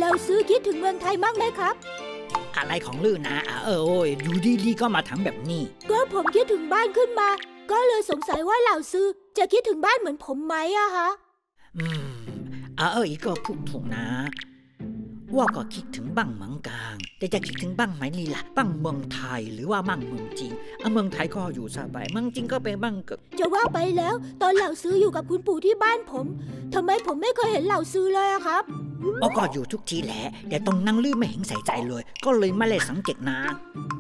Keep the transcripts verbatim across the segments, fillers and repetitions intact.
เราซื้อคิดถึงเมืองไทยมั้งไหมครับอะไรของลื่นนะเออโอ้ยอยู่ดีๆก็มาถามแบบนี้ก็ผมคิดถึงบ้านขึ้นมาก็เลยสงสัยว่าเหล่าซื้อจะคิดถึงบ้านเหมือนผมไหมอะคะอืมเอออีกก็พูดถูกนะว่าก็คิดถึงบ้างเหมือนกันแต่จะคิดถึงบ้างไหมนี่ล่ะบ้างเมืองไทยหรือว่าบ้างเมืองจีนเมืองไทยก็อยู่สบายเมืองจีนก็เป็นบ้างก็จะว่าไปแล้วตอนเหล่าซื้ออยู่กับคุณปู่ที่บ้านผมทำไมผมไม่เคยเห็นเหล่าซื้อเลยอะครับอ๋อก็อยู่ทุกทีแหละแต่ตรงนั่งลืมไม่เห็นใส่ใจเลยก็เลยไม่เลยสังเกตนะ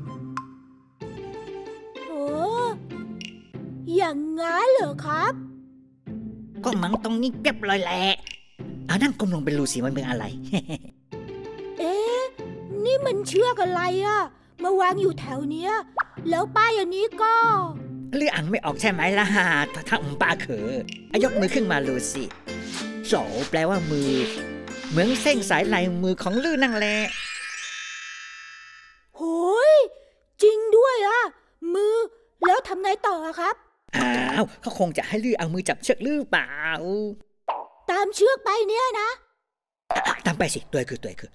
โอ้อย่างงั้นเหรอครับก็มันตรงนี้เปียบเลยแหละอ่ะนั่งก้มลงเป็นรูสิมันเป็นอะไรเอ๊ะนี่มันเชือกอะไรอะมาวางอยู่แถวเนี้ยแล้วป้ายอันนี้ก็เรื่องอ่านไม่ออกใช่ไหมล่ะถ้าอืมป้าเขอยกมือขึ้นมารูสิโสแปลว่ามือเหมือนเส้นสายลายมือของลื่นนั่งแหละโหยจริงด้วยอะมือแล้วทำไงต่อครับอ้าวเขาคงจะให้ลื่นเอามือจับเชือกหรือเปล่าตามเชือกไปเนี่ยนะตามไปสิตัวคือตัวคือ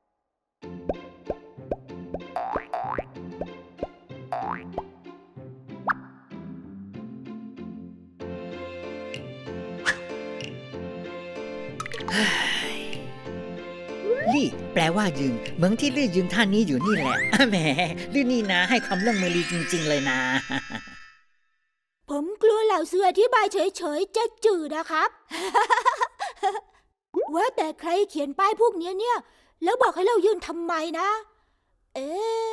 ลี่แปลว่ายืนเหมือนที่ลี่ยืนท่านี้อยู่นี่แหละแหมลี่นี่นะให้ความร่วมมือลี่จริงๆเลยนะผมกลัวเหล่าเสืออธิบายเฉยๆจะจืดนะครับ ว่าแต่ใครเขียนป้ายพวกนี้เนี่ยแล้วบอกให้เรายืนทำไมนะเอ๊ะ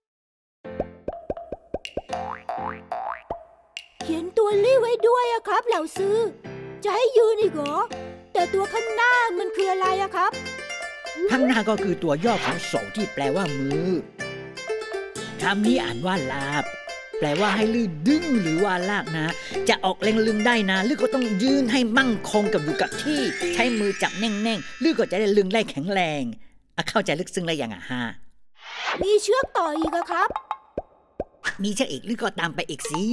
เขียนตัวลี่ไว้ด้วยอะครับเหล่าซื้อจะให้ยืนอีกเหรอแต่ตัวข้างหน้ามันคืออะไรอะครับข้างหน้าก็คือตัวย่อของโสที่แปลว่ามือคำนี้อ่านว่าลาบแปลว่าให้ลื่นดึงหรือว่าลากนะจะออกแรงลึงได้นะลื่นก็ต้องยืนให้มั่งคงกับอยู่กับที่ใช้มือจับแน่งๆลื่นก็จะได้ลึงได้แข็งแรงเข้าใจลึกซึ้งอะไรอย่างอ่ะฮะมีเชือกต่ออีกอะครับมีเชือกอีกลื่นก็ตามไปอีกสิ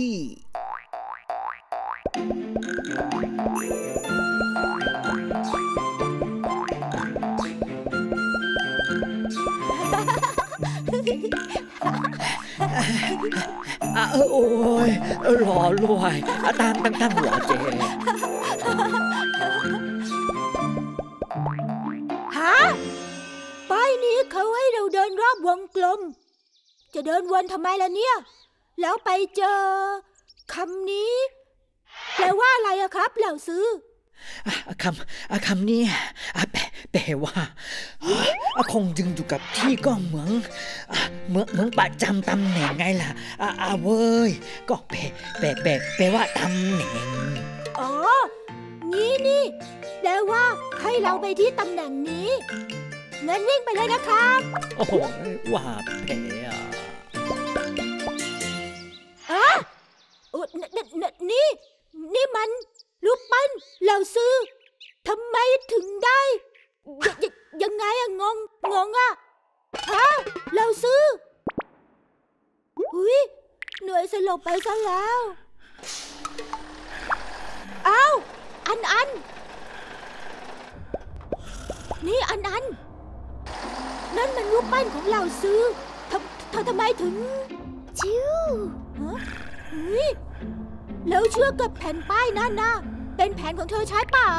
อ่ะโอ้ยหล่อรวยตั้งตั้งตั้งหัวเจฮะป้ายนี้เขาให้เราเดินรอบวงกลมจะเดินวนทำไมล่ะเนี่ยแล้วไปเจอคำนี้แปลว่าอะไรอะครับเหล่าซื้อคำคำนี้แปลว่าคงยึงอยู่กับที่ก็เหมือนเหมือนเหมือนประจำตำแหน่งไงล่ะอ่าเว้ยก็แปลแปลแปลแปลว่าตำแหน่งอ๋องี้นี่แปลว่าให้เราไปที่ตำแหน่งนี้งั้นวิ่งไปเลยนะครับโอ้โหว่าแผลอ่ะอ่ะนี่นี่มันรูปปั้นเหล่าซื้อทำไมถึงได้ยังไงอะงงงงอะฮะเหล่าซื้ออุ้ยเหนื่อยสลบไปซะแล้วอ้าวอันอันนี่อันอันนั่นมันรูปปั้นของเหล่าซื้อทำทำทำไมถึงจิ้วฮะอุ้ยแล้วเชือกกับแผ่นป้ายนั่นนะเป็นแผนของเธอใช้ป่ะ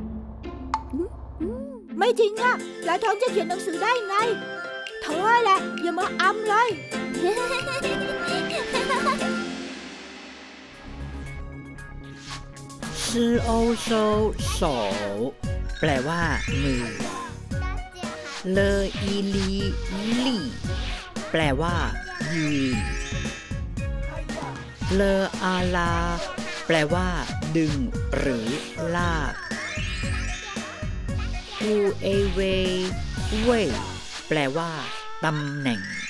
ไม่จริงอะปลาทองจะเขียนหนังสือได้ไงเธอแหละอย่ามาอำเลยชื่อโอโซโสแปลว่ามือเลออีลีลี่แปลว่ายืนเลออาลาแปลว่าดึงหรือลากอูเอเวเวแปลว่าตำแหน่ง